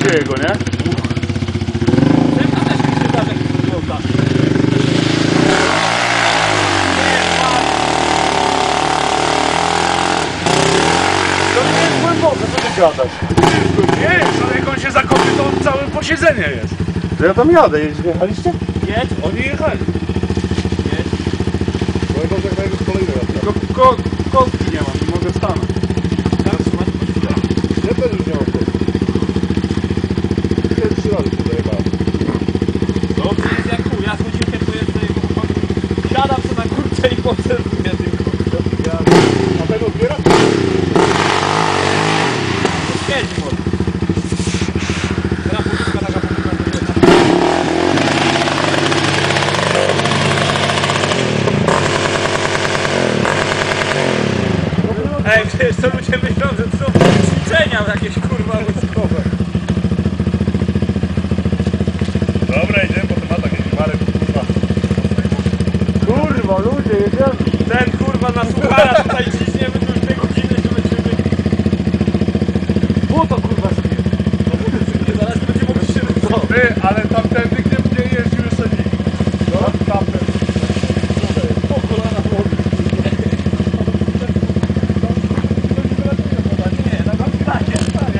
czuje jego, nie? To nie jest głęboko, co ty gadasz? Nie, ale jak on się zakopie, to całe posiedzenie jest. To ja tam jadę, jechaliście? Jedź. Oni jechali. Jedź. Bo ja tak najpierw kolejny raz. Tylko kostki nie mam, nie mogę stanąć. Tak, trzymać po chwilę. Ja też już nie mam tego. Ja 3 razy tu dojechałem. Dobrze jest jak chuj, ja z chodzikiem to jest jego chłopak. Siadam sobie na kurce i poceluję tylko. A ten odbiera? Siedzi może. Teraz poczeka taka poczeka. Ej, przecież to ludzie myślą, że to są ćwiczenia jakieś kurwa wojskowe. Dobra, idziemy po tematach, jakiś Marek, kurwa. Kurwa, ludzie, jedziemy. Ten kurwa na suchara tutaj ciśniemy tu już 2 godziny, żeby się było to kurwa sobie. No mówię sobie, zaraz będzie mogli się wycofać. Ty, ale tamtędy, gdzie jeździł jeszcze nikt. No, tamten. Po kolana wody. Nie, na wam tak jest, tak.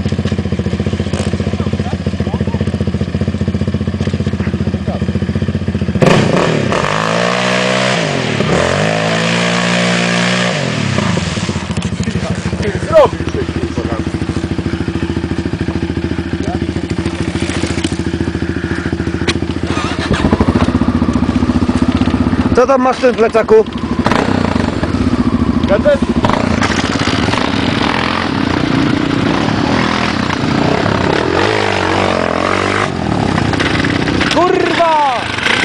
Zrobił się, kurwa. Co tam masz w tym plecaku? Gazety. Kurwa!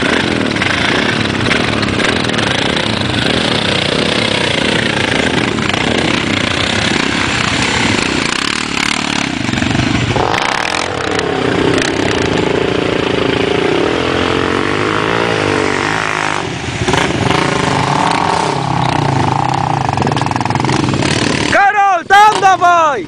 Karol, tam dawaj!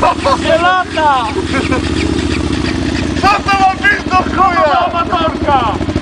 Nie lata! Co to ma być do chuja? Amatorka!